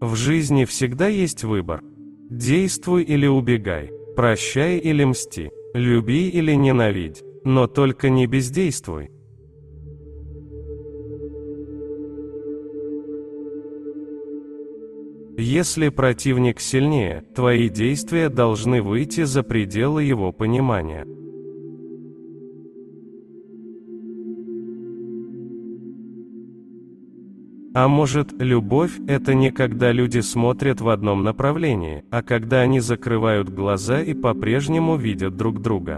В жизни всегда есть выбор. Действуй или убегай, прощай или мсти, люби или ненавидь, но только не бездействуй. Если противник сильнее, твои действия должны выйти за пределы его понимания. А может, любовь – это не когда люди смотрят в одном направлении, а когда они закрывают глаза и по-прежнему видят друг друга.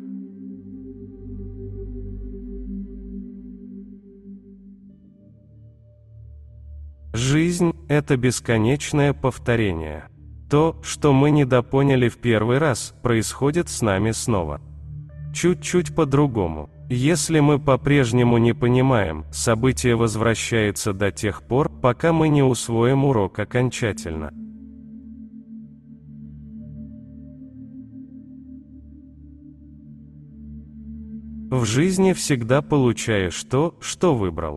Жизнь – это бесконечное повторение. То, что мы недопоняли в первый раз, происходит с нами снова. Чуть-чуть по-другому. Если мы по-прежнему не понимаем, событие возвращается до тех пор, пока мы не усвоим урок окончательно. В жизни всегда получаешь то, что выбрал.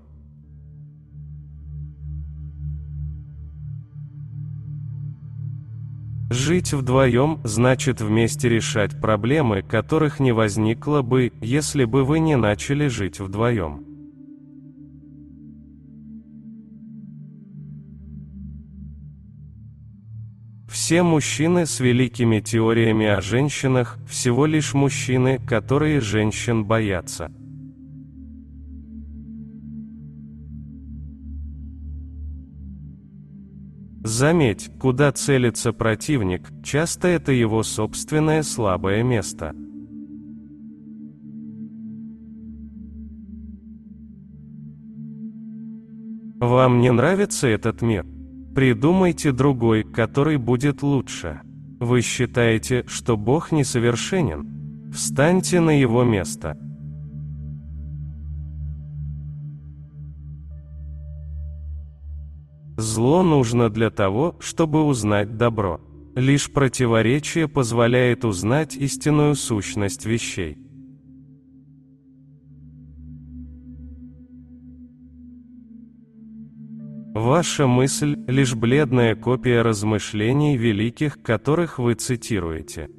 Жить вдвоем значит вместе решать проблемы, которых не возникло бы, если бы вы не начали жить вдвоем. Все мужчины с великими теориями о женщинах – всего лишь мужчины, которые женщин боятся. Заметь, куда целится противник, часто это его собственное слабое место. Вам не нравится этот мир? Придумайте другой, который будет лучше. Вы считаете, что Бог несовершенен? Встаньте на его место. Зло нужно для того, чтобы узнать добро. Лишь противоречие позволяет узнать истинную сущность вещей. Ваша мысль – лишь бледная копия размышлений великих, которых вы цитируете.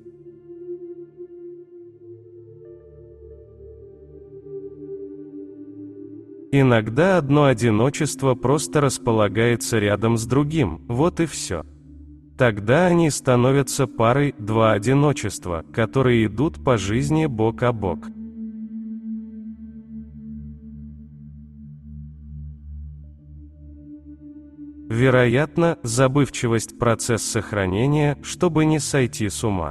Иногда одно одиночество просто располагается рядом с другим, вот и все. Тогда они становятся парой, два одиночества, которые идут по жизни бок о бок. Вероятно, забывчивость – процесс сохранения, чтобы не сойти с ума.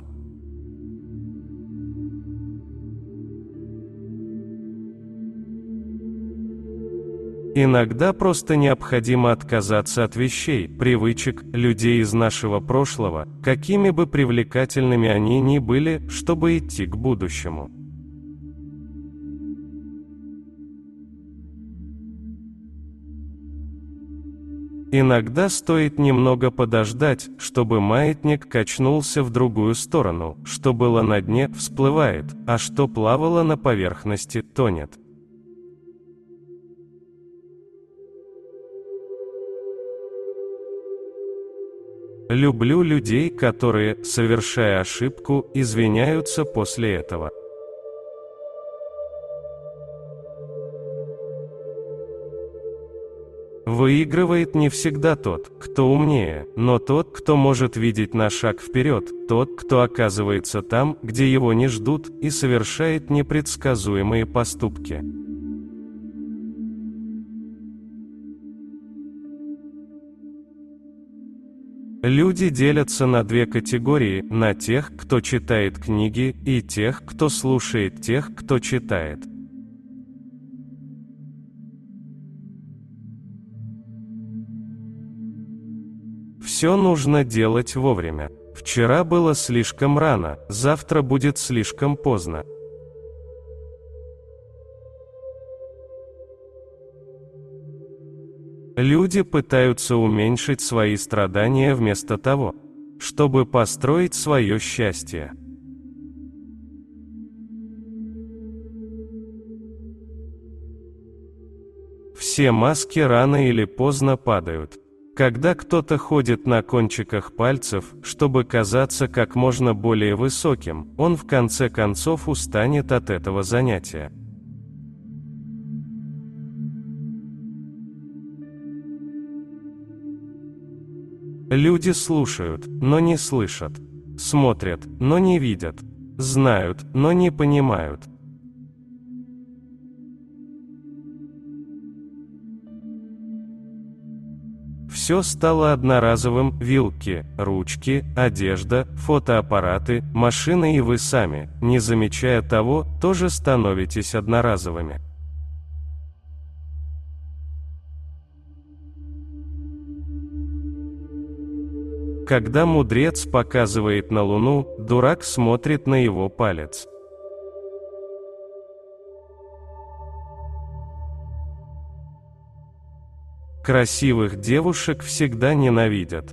Иногда просто необходимо отказаться от вещей, привычек, людей из нашего прошлого, какими бы привлекательными они ни были, чтобы идти к будущему. Иногда стоит немного подождать, чтобы маятник качнулся в другую сторону, что было на дне, всплывает, а что плавало на поверхности, тонет. Люблю людей, которые, совершая ошибку, извиняются после этого. Выигрывает не всегда тот, кто умнее, но тот, кто может видеть на шаг вперед, тот, кто оказывается там, где его не ждут, и совершает непредсказуемые поступки. Люди делятся на две категории: на тех, кто читает книги, и тех, кто слушает тех, кто читает. Все нужно делать вовремя. Вчера было слишком рано, завтра будет слишком поздно. Люди пытаются уменьшить свои страдания вместо того, чтобы построить свое счастье. Все маски рано или поздно падают. Когда кто-то ходит на кончиках пальцев, чтобы казаться как можно более высоким, он в конце концов устанет от этого занятия. Люди слушают, но не слышат. Смотрят, но не видят. Знают, но не понимают. Все стало одноразовым: вилки, ручки, одежда, фотоаппараты, машины, и вы сами, не замечая того, тоже становитесь одноразовыми. Когда мудрец показывает на Луну, дурак смотрит на его палец. Красивых девушек всегда ненавидят.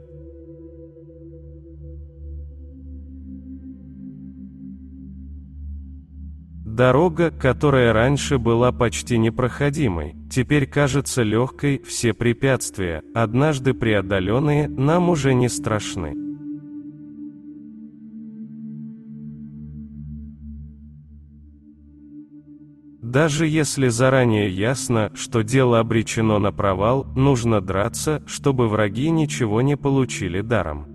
Дорога, которая раньше была почти непроходимой, теперь кажется легкой, все препятствия, однажды преодоленные, нам уже не страшны. Даже если заранее ясно, что дело обречено на провал, нужно драться, чтобы враги ничего не получили даром.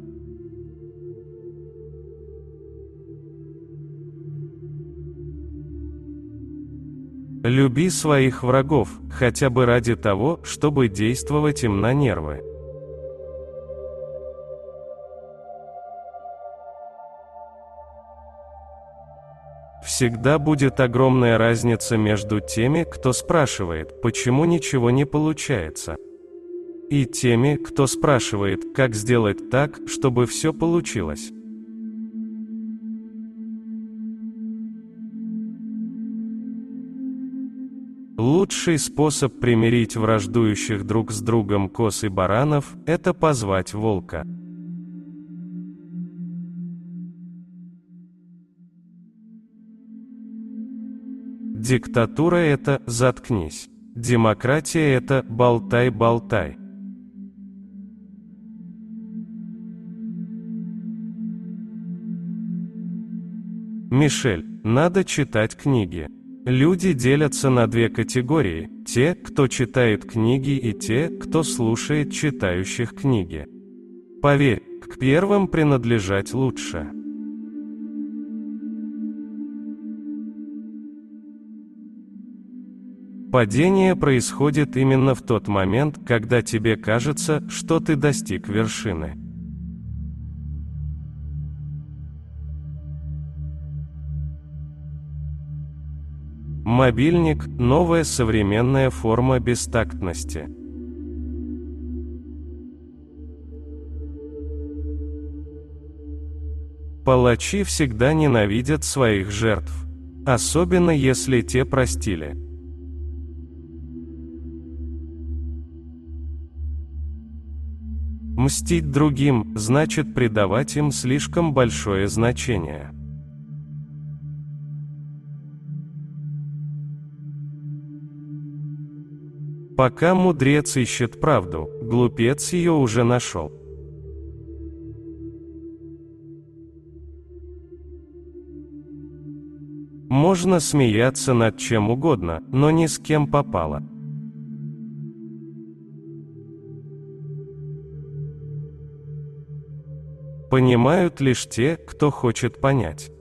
Люби своих врагов, хотя бы ради того, чтобы действовать им на нервы. Всегда будет огромная разница между теми, кто спрашивает, почему ничего не получается, и теми, кто спрашивает, как сделать так, чтобы все получилось. Лучший способ примирить враждующих друг с другом коз и баранов – это позвать волка. Диктатура – это «заткнись». Демократия – это «болтай-болтай». Мишель, надо читать книги. Люди делятся на две категории: те, кто читает книги, и те, кто слушает читающих книги. Поверь, к первым принадлежать лучше. Падение происходит именно в тот момент, когда тебе кажется, что ты достиг вершины. Мобильник – новая современная форма бестактности. Палачи всегда ненавидят своих жертв, особенно если те простили. Мстить другим – значит придавать им слишком большое значение. Пока мудрец ищет правду, глупец ее уже нашел. Можно смеяться над чем угодно, но ни с кем попало. Понимают лишь те, кто хочет понять.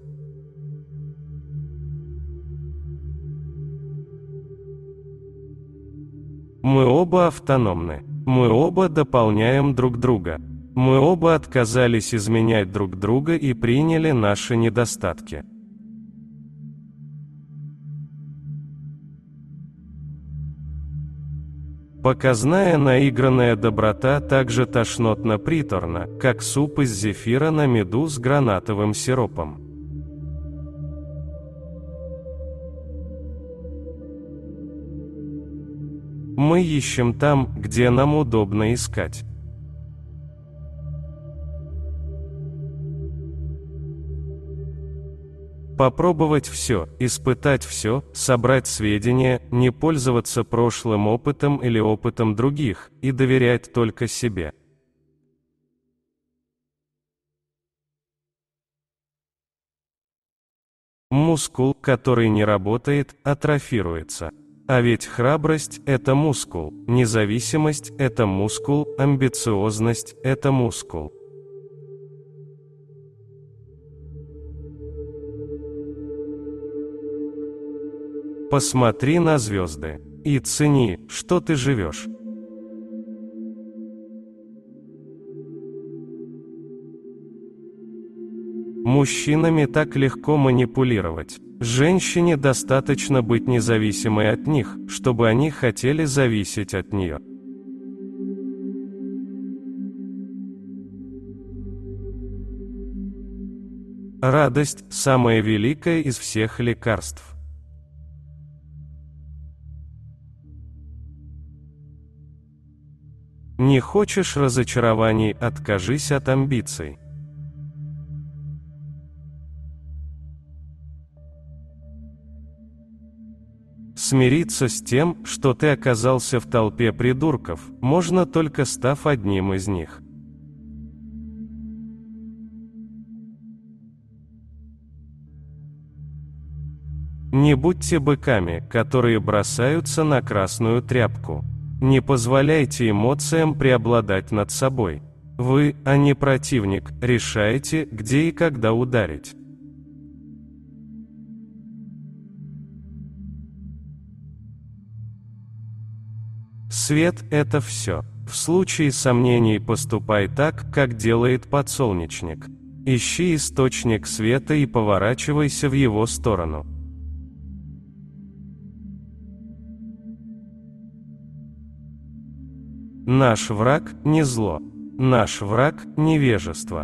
Мы оба автономны. Мы оба дополняем друг друга. Мы оба отказались изменять друг друга и приняли наши недостатки. Показная наигранная доброта так же тошнотно-приторна, как суп из зефира на меду с гранатовым сиропом. Мы ищем там, где нам удобно искать. Попробовать все, испытать все, собрать сведения, не пользоваться прошлым опытом или опытом других, и доверять только себе. Мускул, который не работает, атрофируется. А ведь храбрость – это мускул, независимость – это мускул, амбициозность – это мускул. Посмотри на звезды и цени, что ты живешь. Мужчинами так легко манипулировать. Женщине достаточно быть независимой от них, чтобы они хотели зависеть от нее. Радость – самое великое из всех лекарств. Не хочешь разочарований – откажись от амбиций. Смириться с тем, что ты оказался в толпе придурков, можно только став одним из них. Не будьте быками, которые бросаются на красную тряпку. Не позволяйте эмоциям преобладать над собой. Вы, а не противник, решаете, где и когда ударить. Свет – это все. В случае сомнений поступай так, как делает подсолнечник. Ищи источник света и поворачивайся в его сторону. Наш враг – не зло. Наш враг – невежество.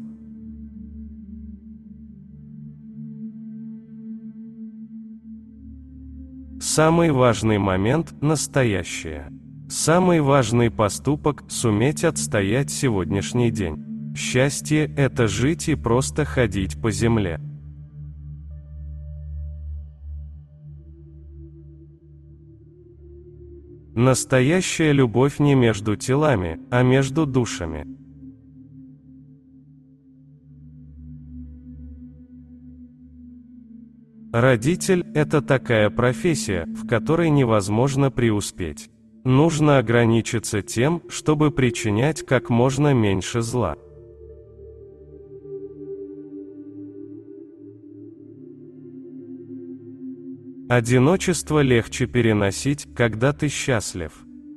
Самый важный момент – настоящее. Самый важный поступок – суметь отстоять сегодняшний день. Счастье – это жить и просто ходить по земле. Настоящая любовь не между телами, а между душами. Родитель – это такая профессия, в которой невозможно преуспеть. Нужно ограничиться тем, чтобы причинять как можно меньше зла. Одиночество легче переносить, когда ты счастлив.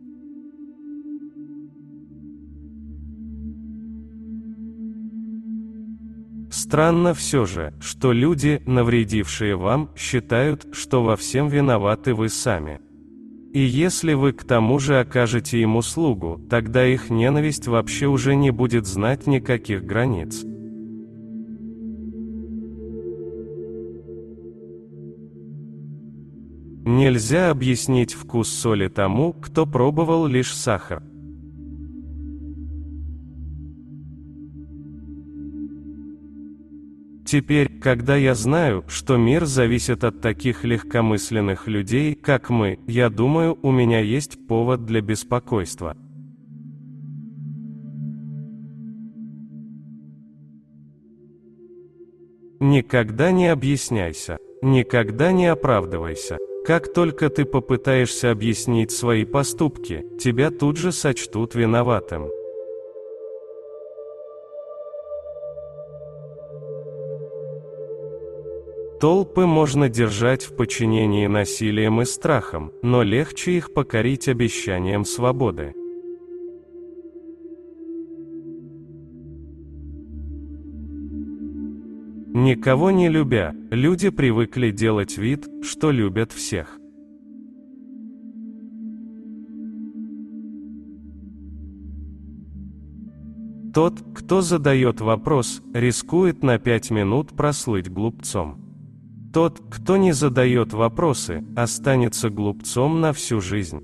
Странно все же, что люди, навредившие вам, считают, что во всем виноваты вы сами. И если вы к тому же окажете им услугу, тогда их ненависть вообще уже не будет знать никаких границ. Нельзя объяснить вкус соли тому, кто пробовал лишь сахар. Теперь, когда я знаю, что мир зависит от таких легкомысленных людей, как мы, я думаю, у меня есть повод для беспокойства. Никогда не объясняйся, никогда не оправдывайся. Как только ты попытаешься объяснить свои поступки, тебя тут же сочтут виноватым. Толпы можно держать в подчинении насилием и страхом, но легче их покорить обещанием свободы. Никого не любя, люди привыкли делать вид, что любят всех. Тот, кто задает вопрос, рискует на 5 минут прослыть глупцом. Тот, кто не задает вопросы, останется глупцом на всю жизнь.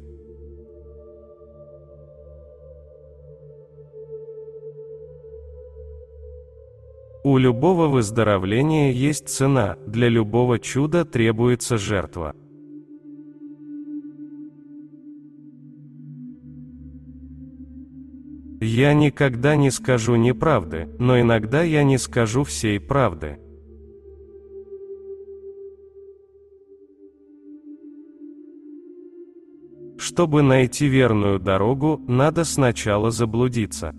У любого выздоровления есть цена, для любого чуда требуется жертва. Я никогда не скажу неправды, но иногда я не скажу всей правды. Чтобы найти верную дорогу, надо сначала заблудиться.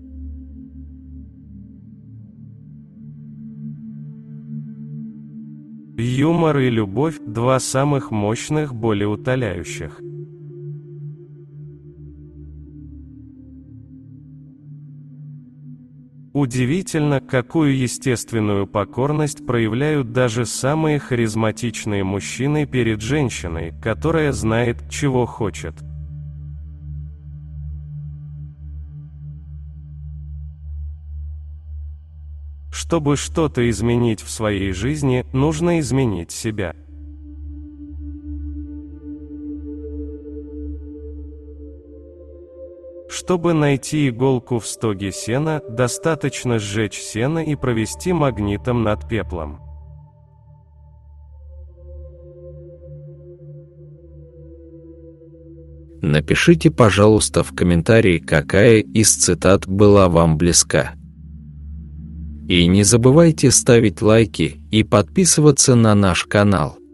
Юмор и любовь – два самых мощных болеутоляющих. Удивительно, какую естественную покорность проявляют даже самые харизматичные мужчины перед женщиной, которая знает, чего хочет. Чтобы что-то изменить в своей жизни, нужно изменить себя. Чтобы найти иголку в стоге сена, достаточно сжечь сено и провести магнитом над пеплом. Напишите, пожалуйста, в комментарии, какая из цитат была вам близка. И не забывайте ставить лайки и подписываться на наш канал.